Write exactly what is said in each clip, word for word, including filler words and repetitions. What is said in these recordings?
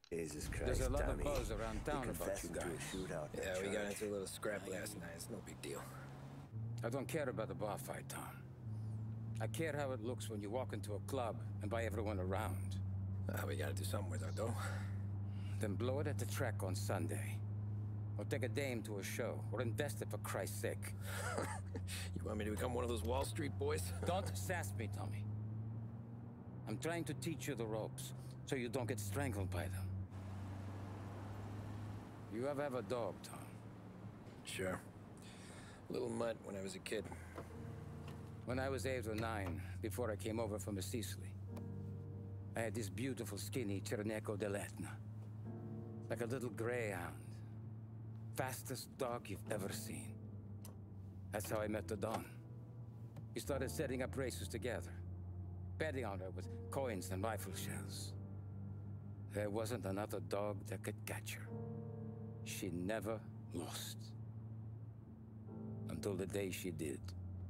Jesus Christ, There's a lot Tommy. of buzz around town you about you to a guys. shootout Yeah, we got into a little scrap last night. It's no big deal. I don't care about the bar fight, Tom. I care how it looks when you walk into a club and buy everyone around. Uh, we gotta do something with our dough. Then blow it at the track on Sunday. Or take a dame to a show, or invest it for Christ's sake. You want me to become one of those Wall Street boys? Don't sass me, Tommy. I'm trying to teach you the ropes, so you don't get strangled by them. You ever have a dog, Tom? Sure. Little mutt when I was a kid. When I was eight or nine, before I came over from Sicily, I had this beautiful, skinny Cerneco dell'Etna. Like a little greyhound. Fastest dog you've ever seen. That's how I met the Don. We started setting up races together, betting on her with coins and rifle shells. There wasn't another dog that could catch her. She never lost. Until the day she did.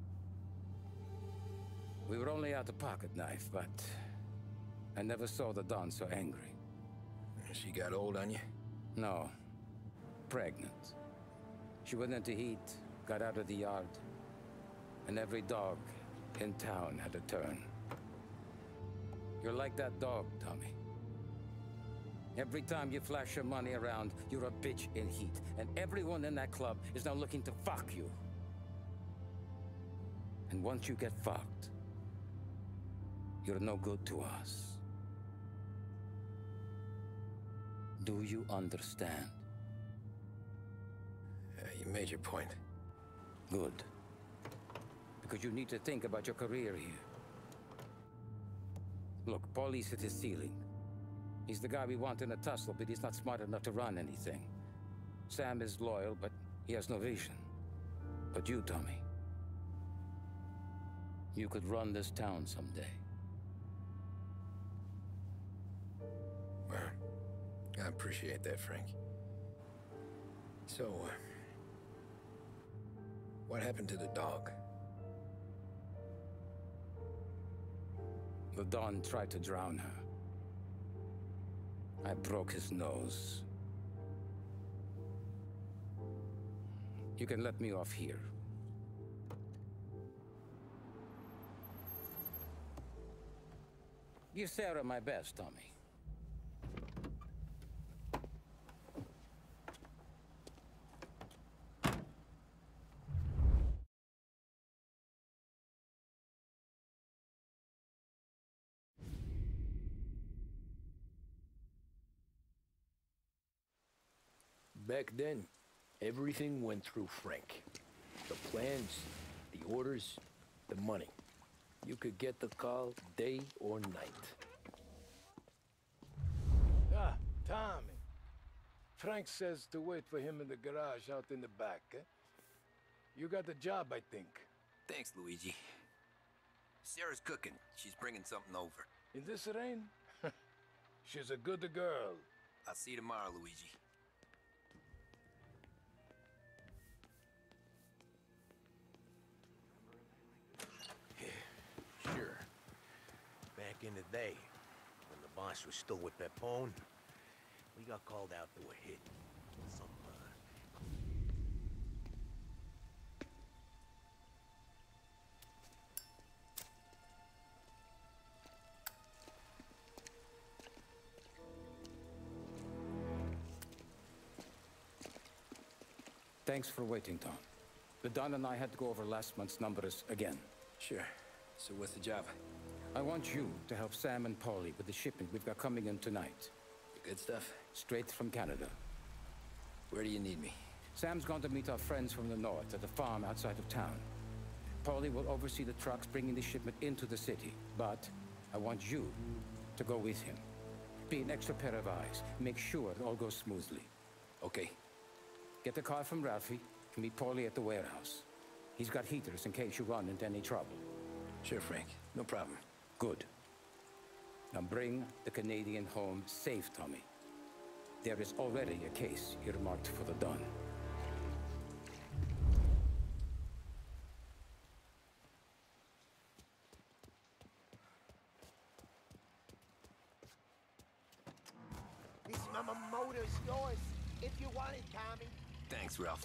We were only out a pocket knife, but I never saw the Don so angry. She got old on you? No. Pregnant. She went into heat, got out of the yard, and every dog in town had a turn. You're like that dog, Tommy. Every time you flash your money around, you're a bitch in heat, and everyone in that club is now looking to fuck you. And once you get fucked, you're no good to us. Do you understand? Uh, you made your point. Good. Because you need to think about your career here. Look, Paulie's at his ceiling. He's the guy we want in a tussle, but he's not smart enough to run anything. Sam is loyal, but he has no vision. But you, Tommy, you could run this town someday. Well, I appreciate that, Frank. So, uh, what happened to the dog? The Don tried to drown her. I broke his nose. You can let me off here. Give Sarah my best, Tommy. Back then, everything went through Frank. The plans, the orders, the money. You could get the call day or night. Ah, Tommy. Frank says to wait for him in the garage out in the back, eh? You got the job, I think. Thanks, Luigi. Sarah's cooking. She's bringing something over. In this rain? She's a good girl. I'll see you tomorrow, Luigi. Sure. Back in the day, when the boss was still with Pepone, we got called out to a hit. Some, uh... Thanks for waiting, Tom. The Don and I had to go over last month's numbers again. Sure. So what's the job? I want you to help Sam and Paulie with the shipment we've got coming in tonight. The good stuff? Straight from Canada. Where do you need me? Sam's going to meet our friends from the north at the farm outside of town. Paulie will oversee the trucks bringing the shipment into the city, but I want you to go with him. Be an extra pair of eyes. Make sure it all goes smoothly. Okay. Get the car from Ralphie and meet Paulie at the warehouse. He's got heaters in case you run into any trouble. Sure, Frank. No problem. Good. Now bring the Canadian home safe, Tommy. There is already a case earmarked for the Don. This mama motor's yours. If you want it, Tommy. Thanks, Ralph.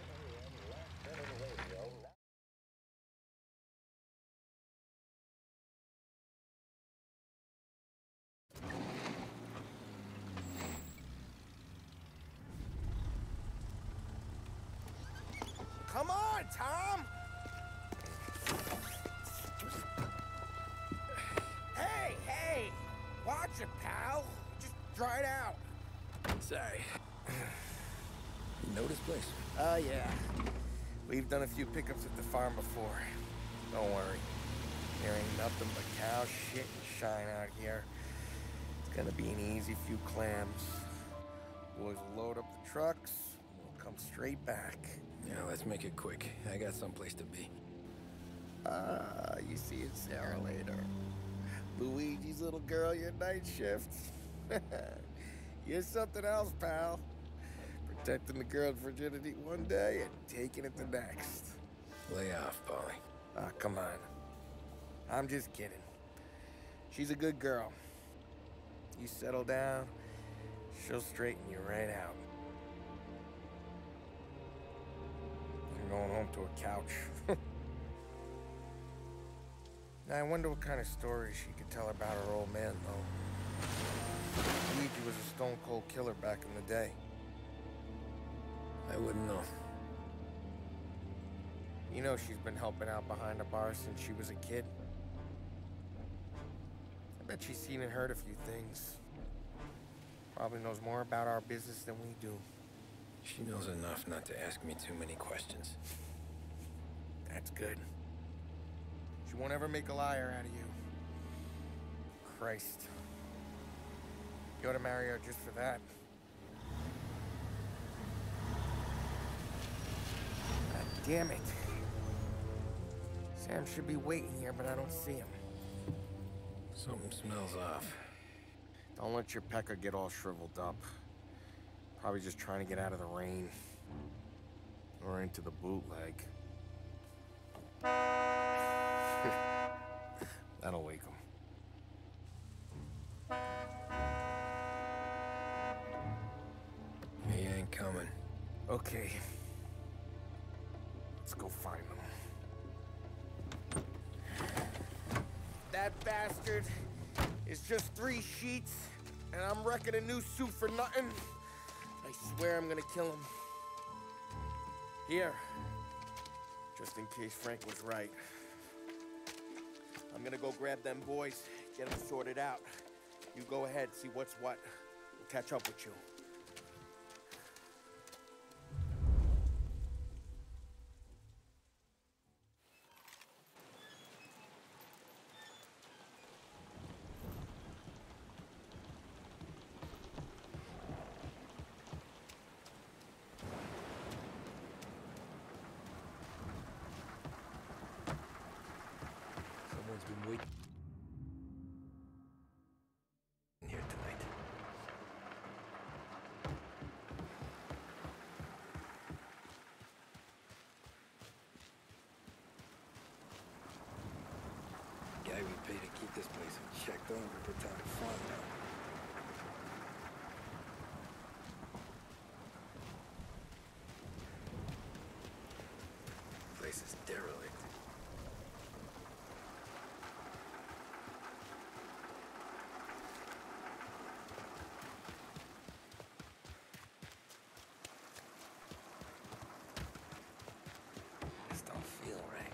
Come on, Tom! Hey, hey! Watch it, pal. Just dry it out. Sorry. You know this place? Oh, uh, yeah. We've done a few pickups at the farm before. Don't worry. There ain't nothing but cow shit and shine out here. It's gonna be an easy few clams. Boys will load up the trucks, and we'll come straight back. Yeah, let's make it quick. I got someplace to be. Ah, you see it, Sarah, later. Luigi's little girl, your night shift. You're something else, pal. Protecting the girl's virginity one day and taking it the next. Lay off, Polly. Ah, come on. I'm just kidding. She's a good girl. You settle down, she'll straighten you right out. I'm going home to a couch. Now, I wonder what kind of stories she could tell about her old man, though. Luigi was a stone-cold killer back in the day. I wouldn't know. You know she's been helping out behind the bar since she was a kid. I bet she's seen and heard a few things. Probably knows more about our business than we do. She knows enough not to ask me too many questions. That's good. She won't ever make a liar out of you. Christ. You ought to marry her just for that. God damn it. Sam should be waiting here, but I don't see him. Something smells off. Don't let your pecker get all shriveled up. Probably just trying to get out of the rain. Or into the bootleg. That'll wake him. He ain't coming. Okay. Let's go find him. That bastard is just three sheets, and I'm wrecking a new suit for nothing. I swear I'm gonna kill him. Here. Just in case Frank was right. I'm gonna go grab them boys, get them sorted out. You go ahead, see what's what. We'll catch up with you. Someone's been waiting here tonight. Guy we pay to keep this place checked over for time fun now. Place is derelict. This don't feel right.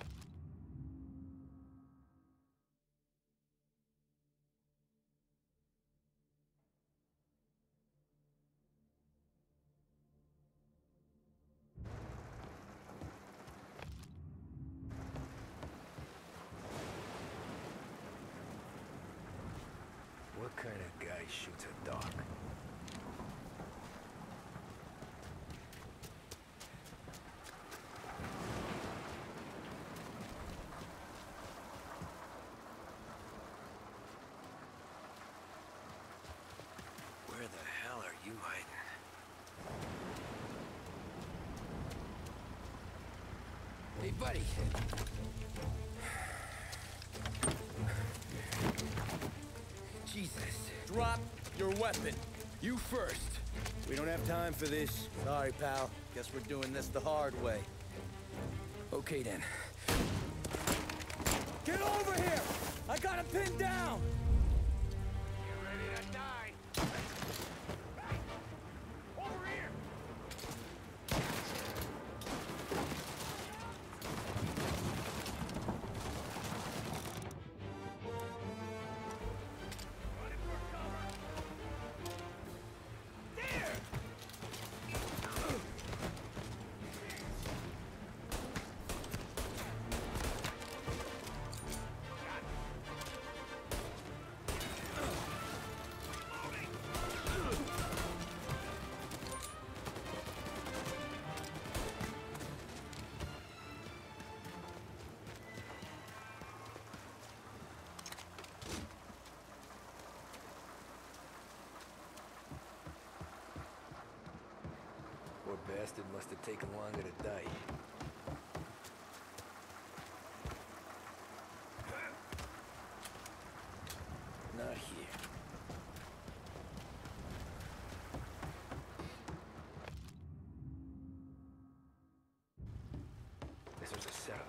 What kind of guy shoots a dog? Where the hell are you hiding? Hey, buddy. Jesus. Drop your weapon. You first. We don't have time for this. Sorry, pal. Guess we're doing this the hard way. Okay, then. Get over here! I got him pinned down! You ready to die? Over here! Running for cover! There! Poor bastard must have taken longer to die. Not here. This was a setup.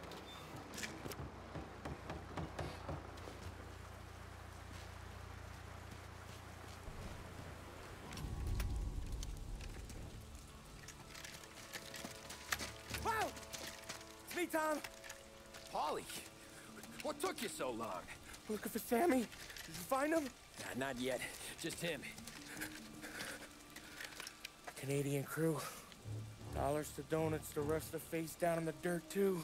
Wow! It's me, Tom. Paulie, what took you so long? Looking for Sammy. Did you find him? Nah, not yet. Just him. Canadian crew. Dollars to donuts, the rest of the face down in the dirt, too.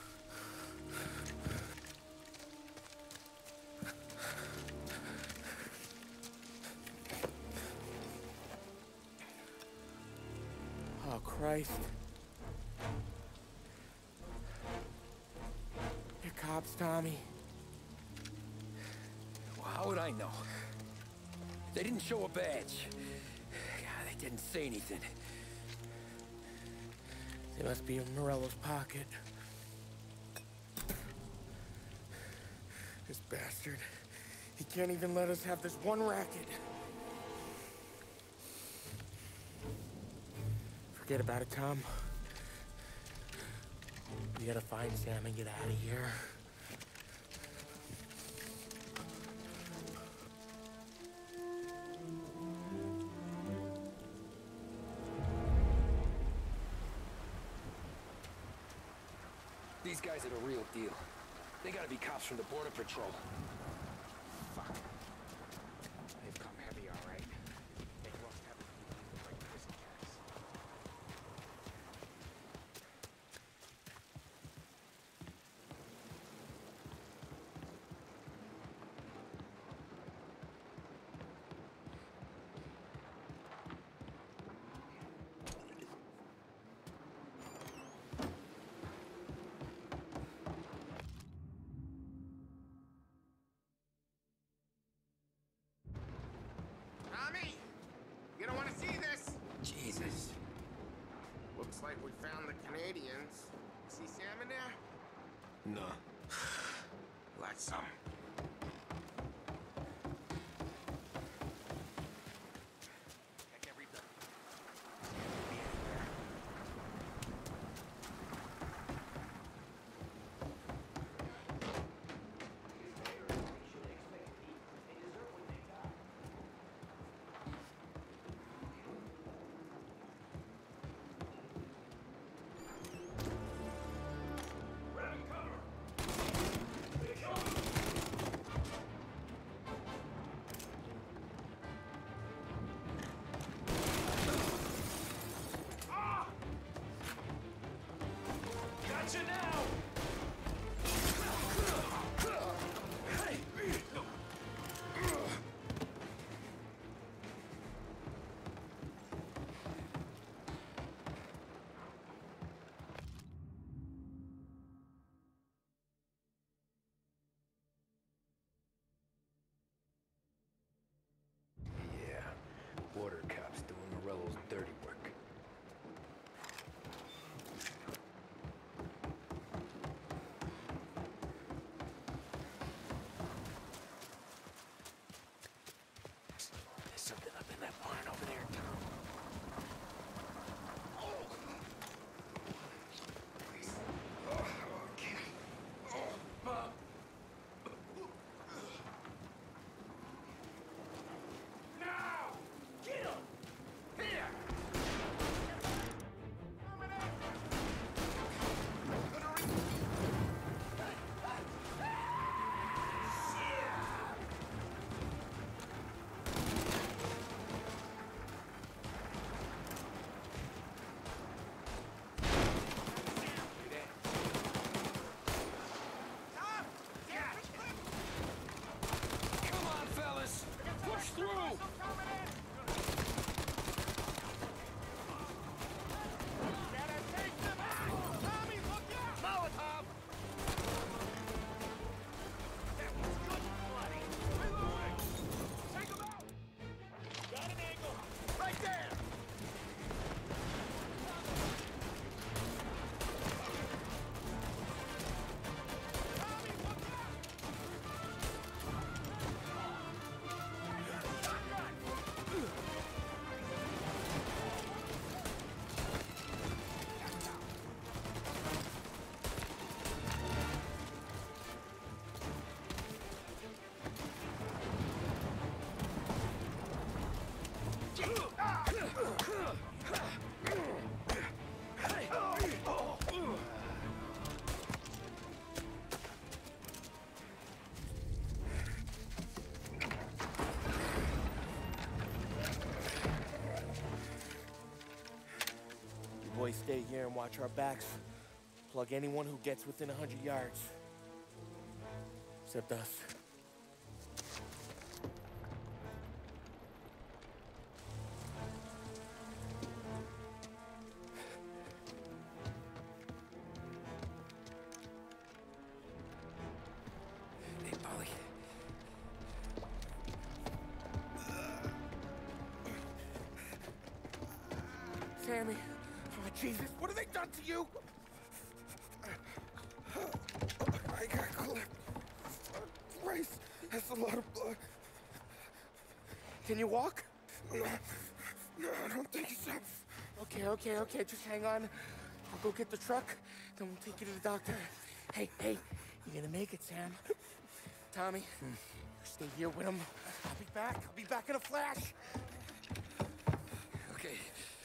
Oh, Christ. You're cops, Tommy. Well, how would I know? They didn't show a badge. God, they didn't say anything. They must be in Morello's pocket. This bastard. He can't even let us have this one racket. Forget about it, Tom. We gotta find Sam and get out of here. These guys are the real deal. They gotta be cops from the Border Patrol. Fuck. They've come heavy, all right. They lost everything like prison cats. Tommy! You don't want to see this! Jesus. Looks like we found the Canadians. See Sam in there? No. Like some. Check every building. Can't be anywhere. boys stay here and watch our backs. Plug anyone who gets within a hundred yards. Except us. Hey, Polly. Sammy. Oh, Jesus, what have they done to you? I got clipped. Christ, that's a lot of blood. Can you walk? No, no, I don't think so. Okay, okay, okay, just hang on. I'll go get the truck, then we'll take you to the doctor. Hey, hey, you're gonna make it, Sam. Tommy, you stay here with him. I'll be back. I'll be back in a flash. Okay.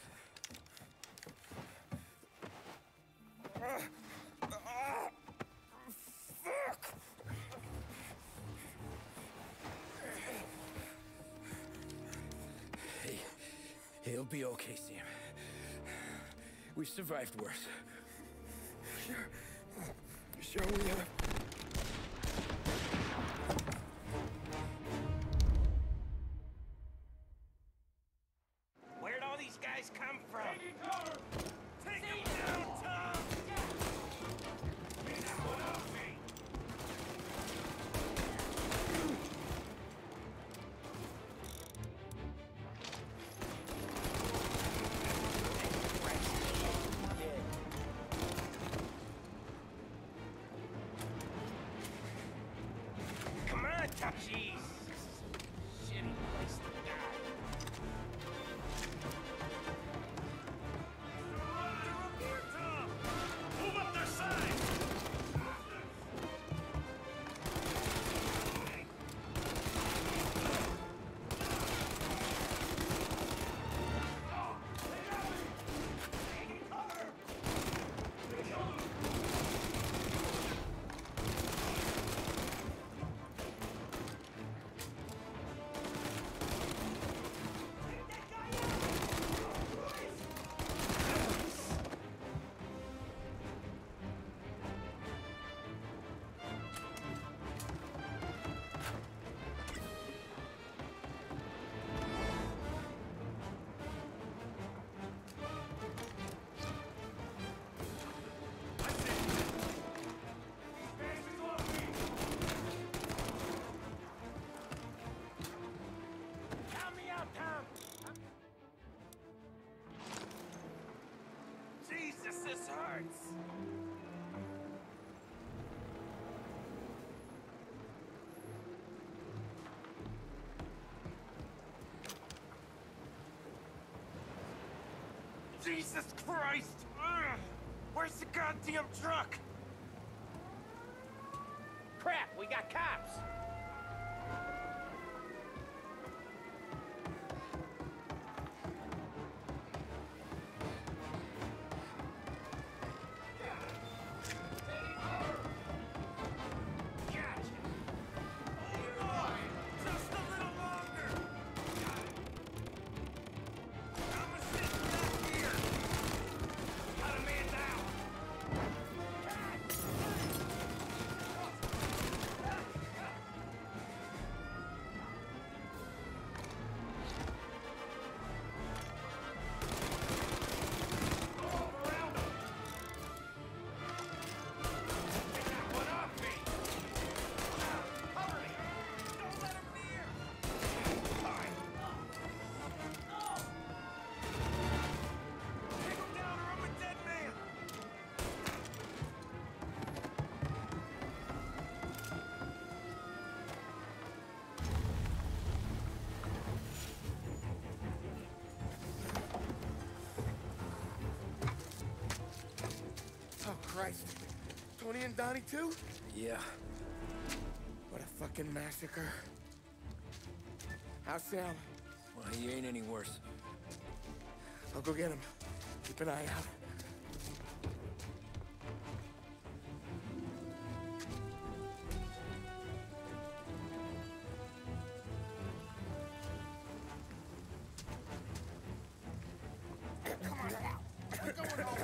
Uh, uh, fuck! Hey, he'll be okay, Sam. We've survived worse. Sure. Sure we have. Where'd all these guys come from? Take them down, Tom! Get that one off me! Come on, Tom! Jeez. Shitty place to die. They're up here, Tom! Move up their side! Count me out, Tom! Jesus, this hurts! Jesus Christ! Ugh. Where's the goddamn truck? Crap, we got cops! Just a little longer! I'm a sitting back here! Got a man down! Oh, Christ. Tony and Donnie, too? Yeah. What a fucking massacre. How's Sam? Well, he ain't any worse. I'll go get him. Keep an eye out. Come on now. We're going home.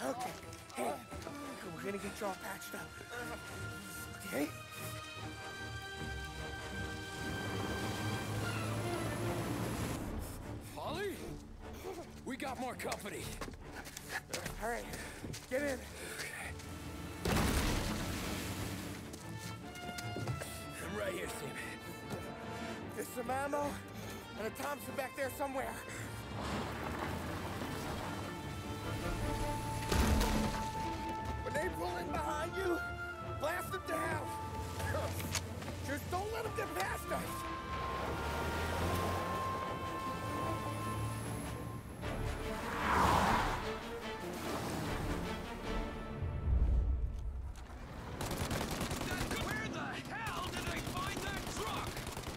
Okay. Hey, we're gonna get you all patched up. Okay? Holly? We got more company. All right, get in. I'm right here, Sam. There's some ammo and a Thompson back there somewhere. When they pull in behind you, blast them down. Just don't let them get past us. Where the hell did I find that truck?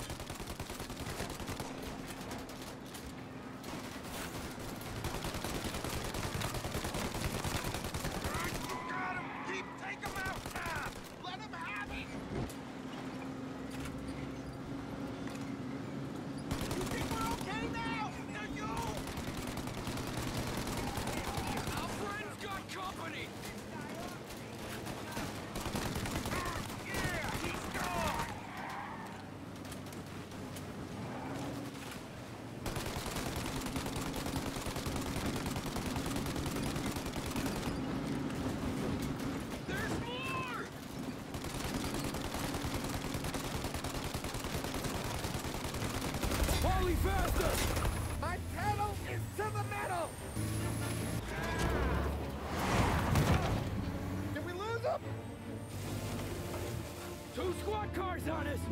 Got him! Keep, take him out, Tom! Let him have it! You think we're okay now? Now you! Our friend's got company! Yeah, he's gone! There's more! Polly, faster! My pedal is to the metal! Did we lose him? Two squad cars on us!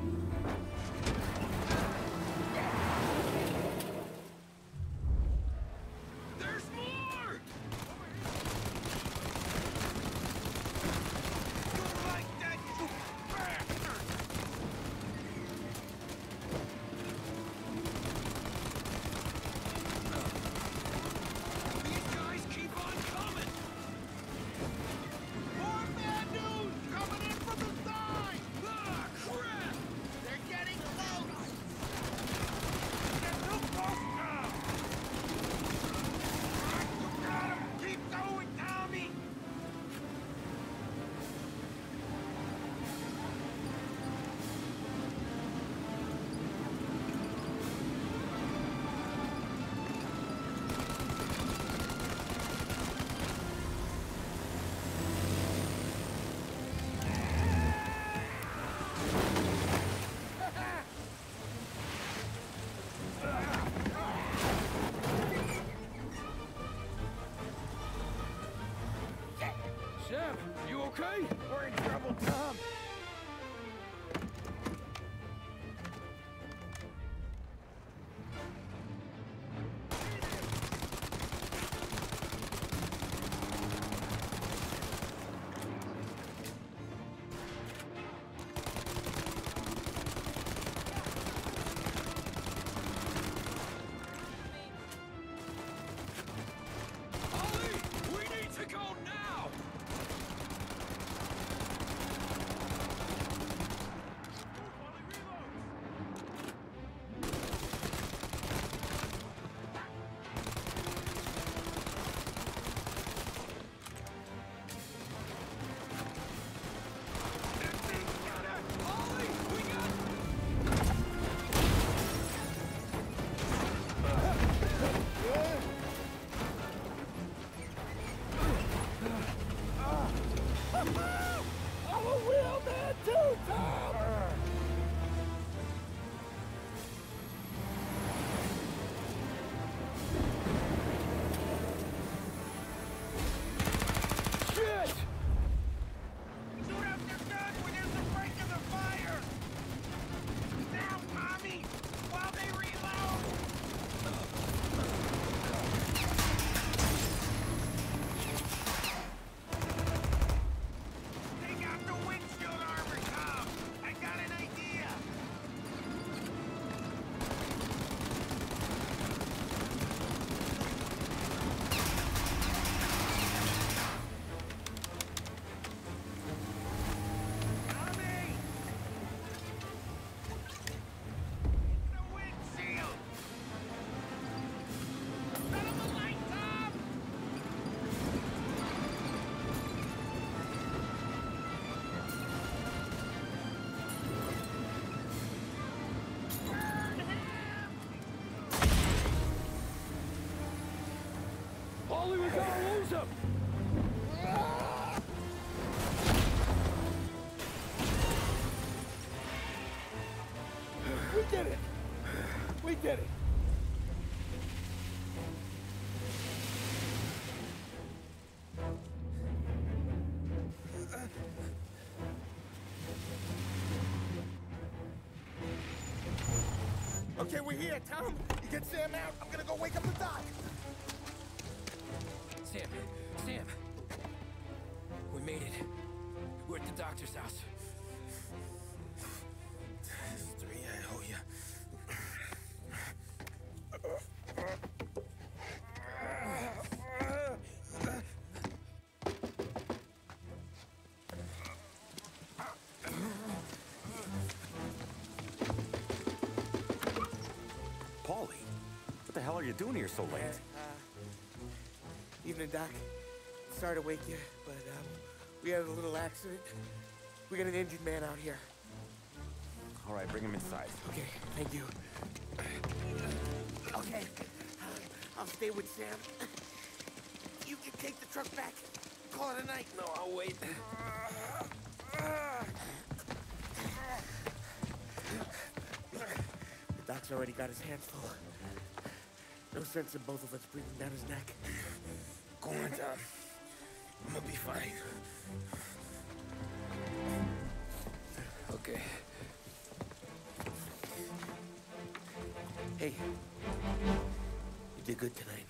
There's more! You like that, you bastard! These guys keep on coming! More bad news coming in from the side! Ah, crap! They're getting close! They're too close now! You got him! Keep going, Tommy! Sam, you okay? We're in trouble, Tom. Ollie, we need to go now! Paulie, we gotta lose him! We did it! We did it! Okay, we're here, Tom. You get Sam out. I'm gonna go wake up the doc. Sam, Sam. We made it. We're at the doctor's house. Three, I owe you. Paulie, what the hell are you doing here so late? Uh, evening, Doc. Sorry to wake you, but um, we had a little accident. We got an injured man out here. All right, bring him inside. Okay, thank you. Okay, uh, I'll stay with Sam. You can take the truck back. Call it a night. No, I'll wait. The doc's already got his hands full. No sense in both of us breathing down his neck. Go on, Tom. I'm gonna be fine. Okay. Hey, you did good tonight.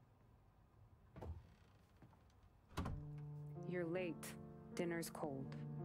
You're late. Dinner's cold.